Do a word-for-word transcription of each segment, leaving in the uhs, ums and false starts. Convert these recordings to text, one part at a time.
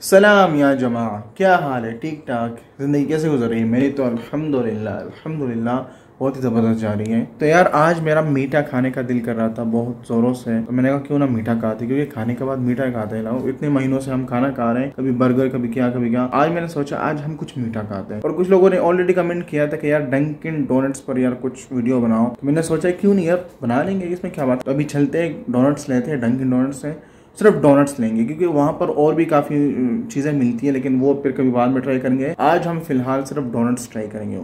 सलाम या जमा, क्या हाल है? ठीक ठाक। ज़िंदगी कैसे गुजर रही है? मेरी तो अल्हम्दुलिल्लाह अल्हम्दुलिल्लाह बहुत ही ज़बरदस्त जा रही है। तो यार आज मेरा मीठा खाने का दिल कर रहा था बहुत ज़ोरों से, तो मैंने कहा क्यों ना मीठा खाते, क्योंकि खाने के बाद मीठा खाते हैं ना। इतने महीनों से हम खाना खा रहे हैं, कभी बर्गर कभी क्या कभी क्या। आज मैंने सोचा आज हम कुछ मीठा खाते हैं। और कुछ लोगों ने ऑलरेडी कमेंट किया था कि यार डंकिन डोनट्स पर यार कुछ वीडियो बनाओ, तो मैंने सोचा क्यों नहीं यार बना लेंगे, इसमें क्या बात। तो अभी चलते हैं, डोनट्स लेते हैं, डंकिन डोनट्स से सिर्फ डोनट्स लेंगे, क्योंकि वहाँ पर और भी काफ़ी चीज़ें मिलती हैं, लेकिन वो फिर कभी बाद में ट्राई करेंगे। आज हम फिलहाल सिर्फ डोनट्स ट्राई करेंगे।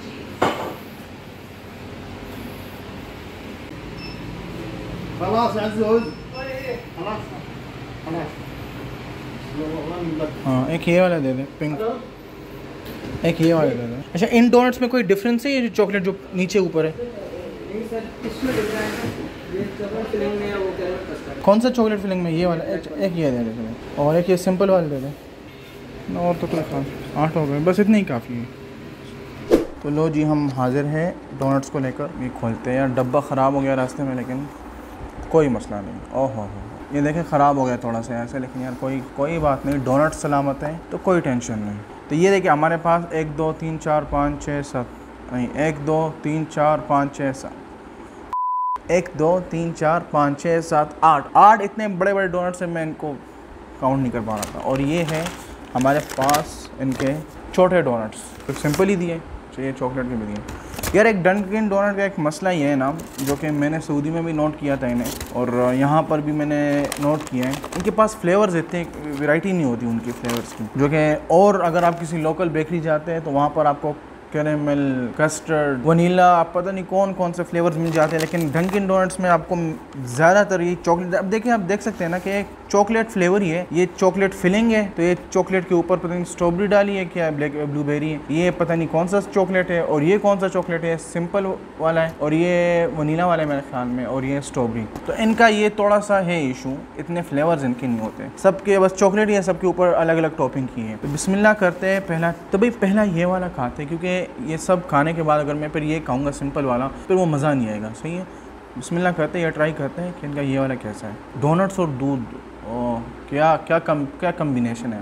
हाँ एक ये वाला दे दे, पिंक। एक ये वाला दे दे। अच्छा, इन डोनट्स में कोई डिफरेंस है? ये जो चॉकलेट जो नीचे ऊपर है, नहीं सर, इसमें डिफरेंस है। ये चॉकलेट फिलिंग में है, वो कैरमल कस्टर्ड। कौन सा चॉकलेट फिलिंग में? ये वाला। एक, एक ये दे दे, और एक ये सिंपल वाला दे दे। और तो कोई खास आठ हो गए, बस इतने ही काफ़ी है। तो लो जी, हम हाजिर हैं डोनट्स को लेकर। ये खोलते हैं। यार डब्बा ख़राब हो गया रास्ते में, लेकिन कोई मसला नहीं। ओह हो ये देखें, ख़राब हो गया थोड़ा सा ऐसे, लेकिन यार कोई कोई बात नहीं, डोनट्स सलामत हैं तो कोई टेंशन नहीं। तो ये देखिए हमारे पास एक दो तीन चार पाँच छः सात, नहीं एक दो तीन चार पाँच छः सात, एक दो तीन चार पाँच छः सात आठ आठ इतने बड़े बड़े डोनट्स हैं, मैं इनको काउंट नहीं कर पा रहा था। और ये है हमारे पास इनके छोटे डोनट्स, तो सिंपल ही दिए, चाहिए चॉकलेट के भी दिए। यार एक डंकिन डोनट का एक मसला ये है ना, जो कि मैंने सऊदी में भी नोट किया था इन्हें, और यहाँ पर भी मैंने नोट किया है, इनके पास फ्लेवर्स इतने वैरायटी नहीं होती उनकी फ्लेवर्स की, जो कि और अगर आप किसी लोकल बेकरी जाते हैं तो वहाँ पर आपको कैरेमल, कस्टर्ड, वनीला, आप पता नहीं कौन कौन से फ्लेवर्स मिल जाते हैं। लेकिन डंकिन डोनट्स में आपको ज़्यादातर ये चॉकलेट, अब देखिए आप देख सकते हैं ना कि एक चॉकलेट फ्लेवर ही है, ये चॉकलेट फिलिंग है। तो ये चॉकलेट के ऊपर पता नहीं स्ट्रॉबेरी डाली है क्या, ब्लैक ब्लूबेरी है, ये पता नहीं कौन सा चॉकलेट है, और ये कौन सा चॉकलेट है, सिंपल वाला है, और ये वनीला वाला है मेरे ख्याल में, और ये स्ट्रॉबेरी। तो इनका ये थोड़ा सा है इशू, इतने फ्लेवर्स इनके नहीं होते, सबके बस चॉकलेट ही है, सबके ऊपर अलग अलग टॉपिंग की है। तो बिस्मिल्लाह करते हैं पहला। तो भाई पहला ये वाला खाते हैं, क्योंकि ये सब खाने के बाद अगर मैं फिर ये खाऊंगा सिंपल वाला, फिर वो मज़ा नहीं आएगा। सही है, बिस्मिल्लाह करते हैं, या ट्राई करते हैं कि इनका ये वाला कैसा है। डोनट्स और दूध, ओह क्या क्या कम क्या कम्बिनेशन है।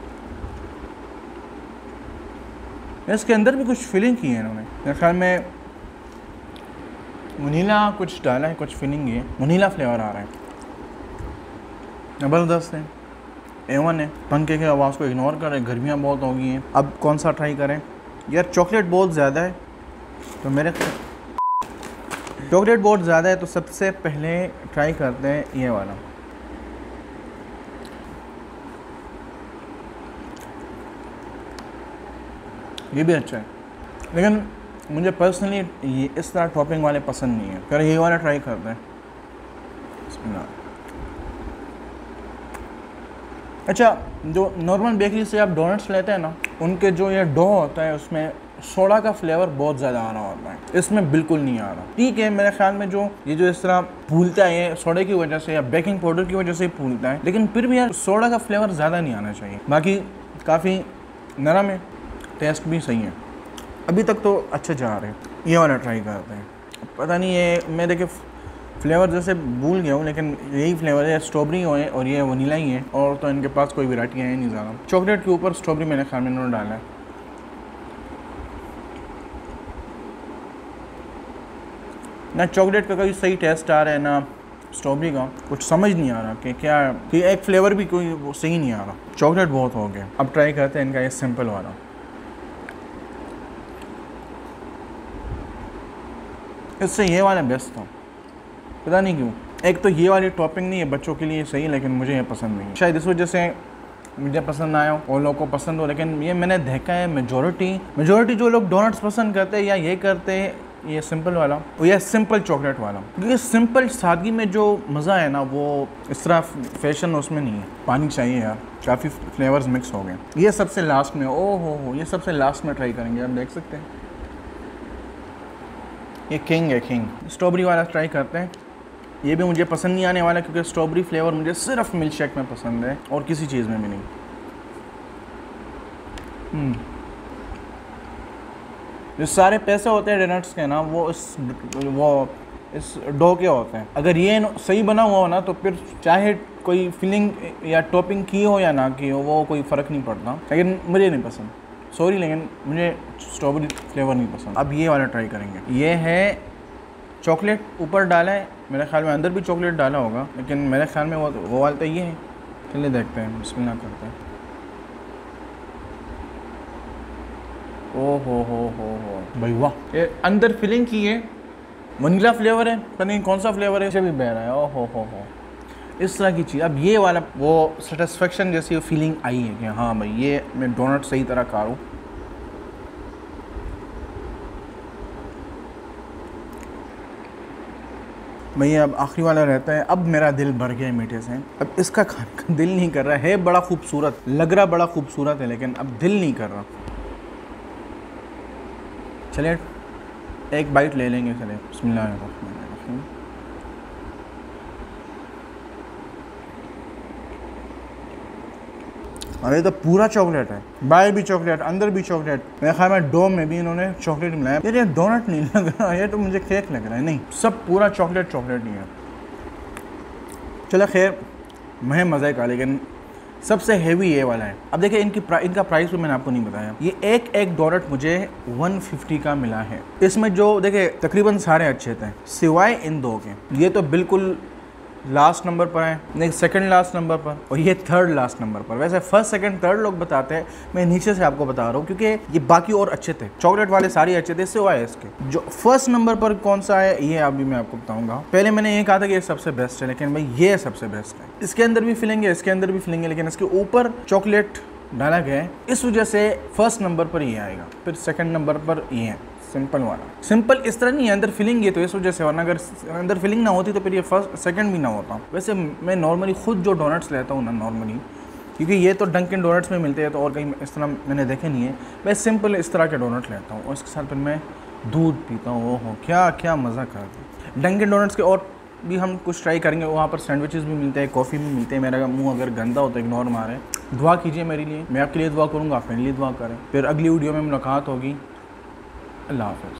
इसके अंदर भी कुछ फिलिंग की है इन्होंने, मेरे ख्याल में वनीला कुछ डाला है, कुछ फिलिंग है, वनीला फ्लेवर आ रहा है, ज़बरदस्त है, एवन है। पंखे की आवाज़ को इग्नोर करें, गर्मियाँ बहुत हो गई हैं। अब कौन सा ट्राई करें? यार चॉकलेट बहुत ज़्यादा है, तो मेरे चॉकलेट बहुत ज़्यादा है, तो सबसे पहले ट्राई करते हैं ये वाला। ये भी अच्छा है, लेकिन मुझे पर्सनली ये इस तरह टॉपिंग वाले पसंद नहीं है। फिर ये वाला ट्राई करते हैं। अच्छा, जो नॉर्मल बेकरी से आप डोनट्स लेते हैं ना, उनके जो ये डो होता है उसमें सोडा का फ्लेवर बहुत ज़्यादा आ रहा होता है, इसमें बिल्कुल नहीं आ रहा। ठीक है, मेरे ख्याल में जो ये जो इस तरह फूलता है ये सोडे की वजह से या बेकिंग पाउडर की वजह से ही फूलता है, लेकिन फिर भी यार सोडा का फ्लेवर ज़्यादा नहीं आना चाहिए। बाकी काफ़ी नरम है, टेस्ट भी सही है, अभी तक तो अच्छे जा रहे हैं। ये वाला ट्राई करते हैं। पता नहीं ये मैं देखे फ्लेवर जैसे भूल गया हूँ, लेकिन यही फ्लेवर है, स्ट्रॉबेरी है और ये वनीला ही है, और तो इनके पास कोई वैरायटी है नहीं ज़्यादा। चॉकलेट के ऊपर स्ट्रॉबेरी मेरे ख्याल में इन्होंने डाला है। ना चॉकलेट का कोई सही टेस्ट आ रहा है, ना स्ट्रॉबेरी का, कुछ समझ नहीं आ रहा कि क्या कि एक फ्लेवर भी कोई वो सही नहीं आ रहा। चॉकलेट बहुत हो गया। अब ट्राई करते हैं इनका ये सिंपल वाला। इससे ये वाला बेस्ट था, पता नहीं क्यों। एक तो ये वाली टॉपिंग नहीं है, बच्चों के लिए सही, लेकिन मुझे ये पसंद नहीं। शायद इस वजह से मुझे पसंद आया और लोगों को पसंद हो, लेकिन ये मैंने देखा है मेजॉरिटी मेजॉरिटी जो लोग डोनट्स पसंद करते हैं या ये करते हैं ये सिंपल वाला, और ये सिंपल चॉकलेट वाला, क्योंकि सिंपल सादगी में जो मज़ा है ना, वो इस तरह फैशन उसमें नहीं है। पानी चाहिए यार, काफ़ी फ्लेवर्स मिक्स हो गए। ये सबसे लास्ट में, ओ हो हो ये सबसे लास्ट में ट्राई करेंगे, आप देख सकते हैं। ये किंग है, किंग। स्ट्रॉबेरी वाला ट्राई करते हैं। ये भी मुझे पसंद नहीं आने वाला, क्योंकि स्ट्रॉबेरी फ्लेवर मुझे सिर्फ मिल्क शेक में पसंद है और किसी चीज़ में भी नहीं। हम्म जो सारे पैसे होते हैं डोनट्स के ना, वो इस वो इस डो के होते हैं। अगर ये सही बना हुआ हो ना तो फिर चाहे कोई फिलिंग या टॉपिंग की हो या ना की हो वो कोई फ़र्क नहीं पड़ता, लेकिन मुझे नहीं पसंद, सॉरी, लेकिन मुझे स्ट्रॉबेरी फ्लेवर नहीं पसंद। अब ये वाला ट्राई करेंगे। ये है चॉकलेट ऊपर डाला है, मेरे ख्याल में अंदर भी चॉकलेट डाला होगा, लेकिन मेरे ख्याल में वो वो वाला तो ये है। चलिए देखते हैं, बिस्मिल्लाह करते हैं। ओ हो हो हो हो भाई वाह, ये अंदर फिलिंग की है, वनीला फ्लेवर है, पता नहीं कौन सा फ्लेवर है, इसे भी बह रहा है। ओ हो हो हो इस तरह की चीज़। अब ये वाला वो सेटिस्फेक्शन जैसी फीलिंग आई है कि हाँ भाई ये मैं डोनट सही तरह खा रहा हूँ। भैया अब आखिरी वाला रहता है। अब मेरा दिल भर गया मीठे से, अब इसका खाने का दिल नहीं कर रहा है। बड़ा खूबसूरत लग रहा, बड़ा खूबसूरत है, लेकिन अब दिल नहीं कर रहा। चलिए एक बाइट ले लेंगे। चलिए बिस्मिल्लाहिर्रहमानिर्रहीम। अरे तो पूरा चॉकलेट है, बाहर भी चॉकलेट, अंदर भी चॉकलेट। मेरे ख्याल में डो में भी इन्होंने चॉकलेट मिलाया। यार ये डोनट नहीं लग रहा, ये तो मुझे केक लग रहा है। नहीं, सब पूरा चॉकलेट चॉकलेट नहीं है। चलो खैर, मैं मज़े का, लेकिन सबसे हेवी ये वाला है। अब देखिए इनकी प्रा, इनका प्राइस भी मैंने आपको नहीं बताया। ये एक एक डोनट मुझे एक सौ पचास का मिला है। इसमें जो देखिए तकरीबन सारे अच्छे थे सिवाय इन दो के। ये तो बिल्कुल लास्ट नंबर पर है, नहीं सेकंड लास्ट नंबर पर, और ये थर्ड लास्ट नंबर पर। वैसे फर्स्ट सेकंड थर्ड लोग बताते हैं, मैं नीचे से आपको बता रहा हूँ क्योंकि ये बाकी और अच्छे थे, चॉकलेट वाले सारे अच्छे थे सिवाय इसके। जो फर्स्ट नंबर पर कौन सा है ये अभी मैं आपको बताऊंगा। पहले मैंने ये कहा था कि ये सबसे बेस्ट है, लेकिन भाई ये सबसे बेस्ट है। इसके अंदर भी फिलेंगे, इसके अंदर भी फिलेंगे, लेकिन इसके ऊपर चॉकलेट डाला गया है, इस वजह से फर्स्ट नंबर पर ये आएगा, फिर सेकंड नंबर पर ये है सिंपल वाला। सिंपल इस तरह नहीं है, अंदर फिलिंग है तो इस वजह से, वरना अगर अंदर फिलिंग ना होती तो फिर ये फर्स्ट सेकंड भी ना होता। वैसे मैं नॉर्मली खुद जो डोनट्स लेता हूँ ना नॉर्मली, क्योंकि ये तो डंकिन डोनट्स में मिलते हैं तो और कहीं इस तरह मैंने देखे नहीं है, मैं सिंपल इस तरह के डोनट लेता हूँ और इसके साथ फिर मैं दूध पीता हूँ। ओहो क्या क्या मज़ा करता है। डंकिन डोनट्स के और भी हम कुछ ट्राई करेंगे, वहाँ पर सैंडविचेस भी मिलते हैं, कॉफ़ी भी मिलते हैं। मेरा मुंह अगर गंदा होता है इग्नोर मारे, दुआ कीजिए मेरे लिए, मैं आपके लिए दुआ करूँगा, आप मेरे लिए दुआ करें। फिर अगली वीडियो में मुलाकात होगी। अल्लाह हाफ़िज़।